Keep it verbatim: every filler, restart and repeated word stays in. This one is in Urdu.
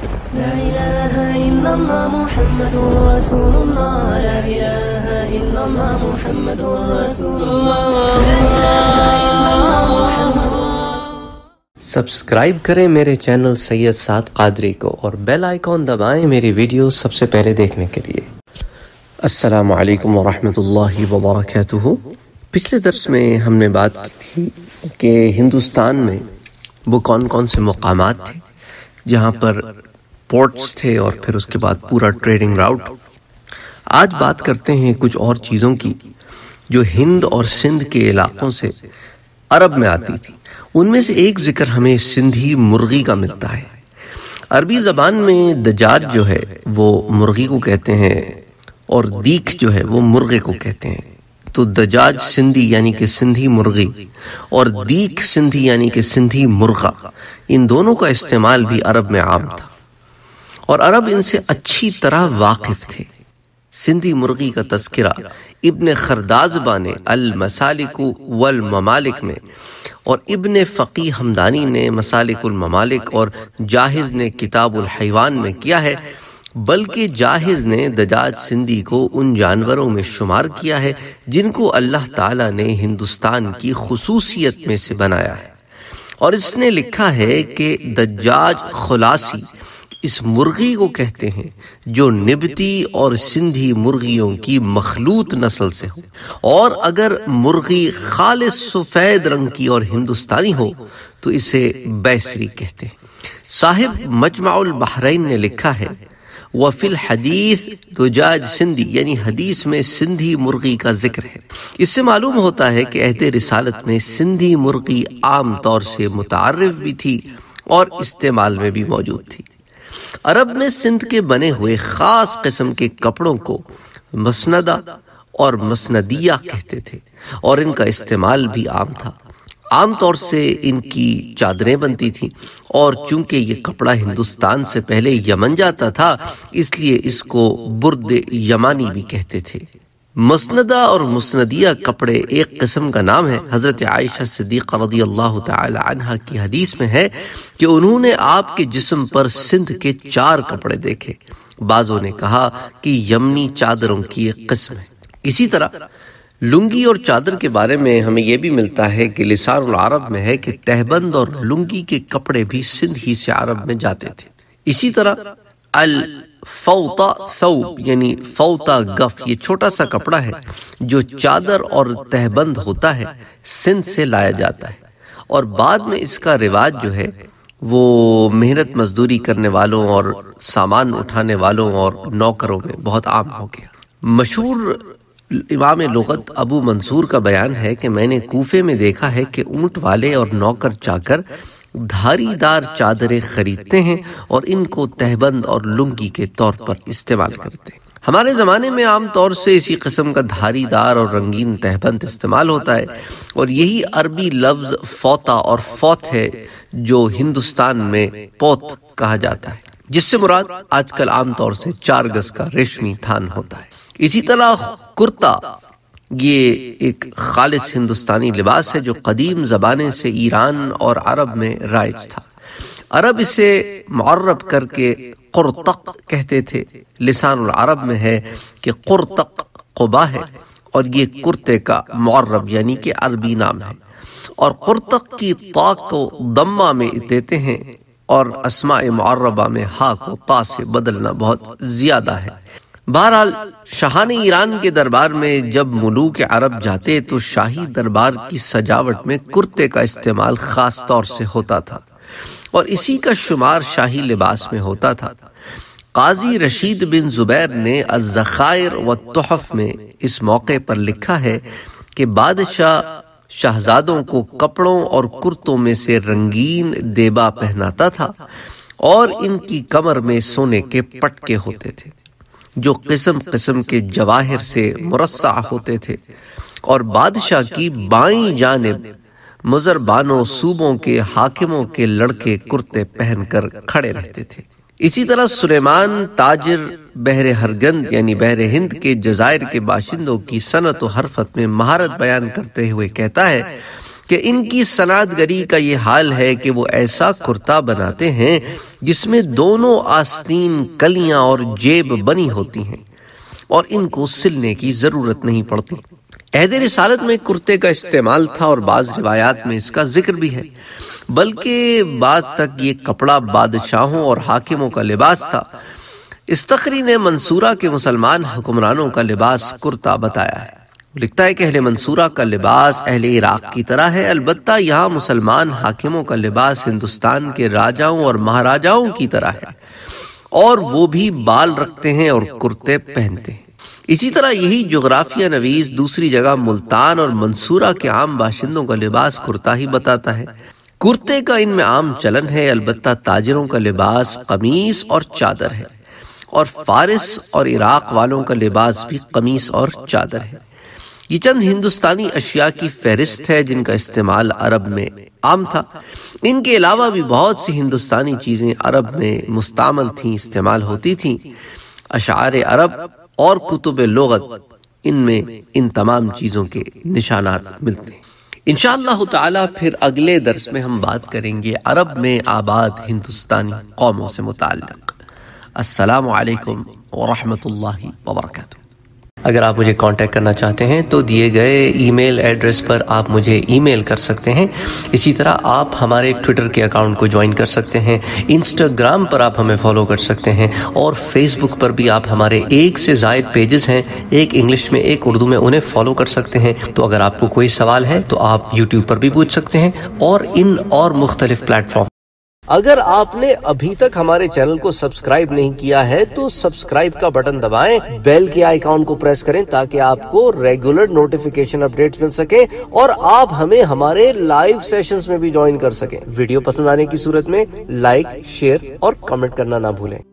لا إله إلا الله محمد رسول الله لا إله إلا الله محمد رسول الله لا إله إلا الله محمد سبسکرائب کریں میرے چینل سید سعد قادری کو اور بیل آئیکن دبائیں میری ویڈیو سب سے پہلے دیکھنے کے لیے۔ السلام علیکم ورحمۃ اللہ وبرکاتہ۔ پچھلے درس میں ہم نے بات کی تھی کہ ہندوستان میں وہ کون کون سے مقامات تھے جہاں پر پورٹس تھے اور پھر اس کے بعد پورا ٹریڈنگ راؤٹ۔ آج بات کرتے ہیں کچھ اور چیزوں کی جو ہند اور سندھ کے علاقوں سے عرب میں آتی تھی۔ ان میں سے ایک ذکر ہمیں سندھی مرغی کا ملتا ہے۔ عربی زبان میں دجاج جو ہے وہ مرغی کو کہتے ہیں اور دیکھ جو ہے وہ مرغے کو کہتے ہیں۔ تو دجاج سندھی یعنی کہ سندھی مرغی اور دیکھ سندھی یعنی کہ سندھی مرغا، ان دونوں کا استعمال بھی عرب میں عام تھا اور عرب ان سے اچھی طرح واقف تھے۔ سندھی مرغی کا تذکرہ ابن خردازبہ نے المسالک والممالک میں اور ابن فقی حمدانی نے مسالک الممالک اور جاہز نے کتاب الحیوان میں کیا ہے، بلکہ جاہز نے دجاج سندھی کو ان جانوروں میں شمار کیا ہے جن کو اللہ تعالیٰ نے ہندوستان کی خصوصیت میں سے بنایا ہے، اور اس نے لکھا ہے کہ دجاج خلاصی اس مرغی کو کہتے ہیں جو نبتی اور سندھی مرغیوں کی مخلوط نسل سے ہو، اور اگر مرغی خالص سفید رنگ کی اور ہندوستانی ہو تو اسے بیسری کہتے ہیں۔ صاحب مجمع البحرین نے لکھا ہے وفی الحدیث دجاج سندھی، یعنی حدیث میں سندھی مرغی کا ذکر ہے۔ اس سے معلوم ہوتا ہے کہ عہد رسالت میں سندھی مرغی عام طور سے متعارف بھی تھی اور استعمال میں بھی موجود تھی۔ عرب میں سندھ کے بنے ہوئے خاص قسم کے کپڑوں کو مسندہ اور مسندیہ کہتے تھے اور ان کا استعمال بھی عام تھا۔ عام طور سے ان کی چادریں بنتی تھیں، اور چونکہ یہ کپڑا ہندوستان سے پہلے یمن جاتا تھا اس لیے اس کو برد یمانی بھی کہتے تھے۔ مسندہ اور مسندیہ کپڑے ایک قسم کا نام ہے۔ حضرت عائشہ صدیقہ رضی اللہ تعالی عنہا کی حدیث میں ہے کہ انہوں نے آپ کے جسم پر سندھ کے چار کپڑے دیکھے۔ بعضوں نے کہا کہ یمنی چادروں کی ایک قسم ہے۔ اسی طرح لنگی اور چادر کے بارے میں ہمیں یہ بھی ملتا ہے کہ لسان العرب میں ہے کہ تہبند اور لنگی کے کپڑے بھی سندھ ہی سے عرب میں جاتے تھے۔ اسی طرح الفوطہ ثوب یعنی فوطہ گف، یہ چھوٹا سا کپڑا ہے جو چادر اور تہبند ہوتا ہے، سندھ سے لایا جاتا ہے، اور بعد میں اس کا رواج جو ہے وہ محنت مزدوری کرنے والوں اور سامان اٹھانے والوں اور نوکروں میں بہت عام ہو گیا۔ مشہور امام لغت ابو منصور کا بیان ہے کہ میں نے کوفے میں دیکھا ہے کہ اونٹ والے اور نوکر چاکر دھاری دار چادریں خریدتے ہیں اور ان کو تہبند اور لنگی کے طور پر استعمال کرتے ہیں۔ ہمارے زمانے میں عام طور سے اسی قسم کا دھاری دار اور رنگین تہبند استعمال ہوتا ہے، اور یہی عربی لفظ فوطہ اور فوت ہے جو ہندوستان میں پوت کہا جاتا ہے، جس سے مراد آج کل عام طور سے چار گز کا ریشمی تھان ہوتا ہے۔ اسی طرح کرتا یہ ایک خالص ہندوستانی لباس ہے جو قدیم زمانے سے ایران اور عرب میں رائج تھا۔ عرب اسے معرب کر کے قرطق کہتے تھے۔ لسان العرب میں ہے کہ قرطق قبا ہے، اور یہ کرتے کا معرب یعنی کہ عربی نام ہے، اور قرطق کی طا کو ضمہ میں دیتے ہیں اور اسماء معربہ میں ہا کو تا سے بدلنا بہت زیادہ ہے۔ بہرحال شاہان ایران کے دربار میں جب ملوک عرب جاتے تو شاہی دربار کی سجاوٹ میں کرتے کا استعمال خاص طور سے ہوتا تھا، اور اسی کا شمار شاہی لباس میں ہوتا تھا۔ قاضی رشید بن زبیر نے الذخائر والتحف میں اس موقع پر لکھا ہے کہ بادشاہ شہزادوں کو کپڑوں اور کرتوں میں سے رنگین دیبا پہناتا تھا، اور ان کی کمر میں سونے کے پٹکے ہوتے تھے جو قسم قسم کے جواہر سے مرصع ہوتے تھے، اور بادشاہ کی بائیں جانب مضربانوں صوبوں کے حاکموں کے لڑکے کرتے پہن کر کھڑے رہتے تھے۔ اسی طرح سلیمان تاجر بحر ہرگند یعنی بحر ہند کے جزائر کے باشندوں کی صنعت و حرفت میں مہارت بیان کرتے ہوئے کہتا ہے کہ ان کی صنعت گری کا یہ حال ہے کہ وہ ایسا کرتا بناتے ہیں جس میں دونوں آستین، کلیاں اور جیب بنی ہوتی ہیں اور ان کو سلنے کی ضرورت نہیں پڑتی۔ عہد رسالت میں کرتے کا استعمال تھا اور بعض روایات میں اس کا ذکر بھی ہے، بلکہ بعض تک یہ کپڑا بادشاہوں اور حاکموں کا لباس تھا۔ استخری نے منصورہ کے مسلمان حکمرانوں کا لباس کرتا بتایا ہے۔ لکھتا ہے کہ اہل منصورہ کا لباس اہل عراق کی طرح ہے، البتہ یہاں مسلمان حاکموں کا لباس ہندوستان کے راجاؤں اور مہاراجاؤں کی طرح ہے، اور وہ بھی بال رکھتے ہیں اور کرتے پہنتے ہیں۔ اسی طرح یہی جغرافیہ نویس دوسری جگہ ملتان اور منصورہ کے عام باشندوں کا لباس کرتا ہی بتاتا ہے۔ کرتے کا ان میں عام چلن ہے، البتہ تاجروں کا لباس قمیص اور چادر ہے، اور فارس اور عراق والوں کا لباس بھی قمیص اور چادر ہے۔ یہ چند ہندوستانی اشیاء کی فہرست ہے جن کا استعمال عرب میں عام تھا۔ ان کے علاوہ بھی بہت سی ہندوستانی چیزیں عرب میں مستعمل تھیں، استعمال ہوتی تھیں۔ اشعار عرب اور کتب لغت، ان میں ان تمام چیزوں کے نشانات ملتے ہیں۔ انشاءاللہ تعالی پھر اگلے درس میں ہم بات کریں گے عرب میں آباد ہندوستانی قوموں سے متعلق۔ السلام علیکم ورحمۃ اللہ وبرکاتہ۔ اگر آپ مجھے کانٹیکٹ کرنا چاہتے ہیں تو دیے گئے ای میل ایڈریس پر آپ مجھے ای میل کر سکتے ہیں۔ اسی طرح آپ ہمارے ٹویٹر کے اکاؤنٹ کو جوائن کر سکتے ہیں، انسٹاگرام پر آپ ہمیں فالو کر سکتے ہیں، اور فیس بک پر بھی آپ ہمارے ایک سے زائد پیجز ہیں، ایک انگلش میں ایک اردو میں، انہیں فالو کر سکتے ہیں۔ تو اگر آپ کو کوئی سوال ہے تو آپ یوٹیوب پر بھی پوچھ سکتے ہیں، اور ان اور مختلف پلیٹ فارم۔ اگر آپ نے ابھی تک ہمارے چینل کو سبسکرائب نہیں کیا ہے تو سبسکرائب کا بٹن دبائیں، بیل کے آئیکن کو پریس کریں تاکہ آپ کو ریگولر نوٹیفیکیشن اپڈیٹس مل سکے، اور آپ ہمیں ہمارے لائیو سیشنز میں بھی جوائن کر سکیں۔ ویڈیو پسند آنے کی صورت میں لائک، شیئر اور کمنٹ کرنا نہ بھولیں۔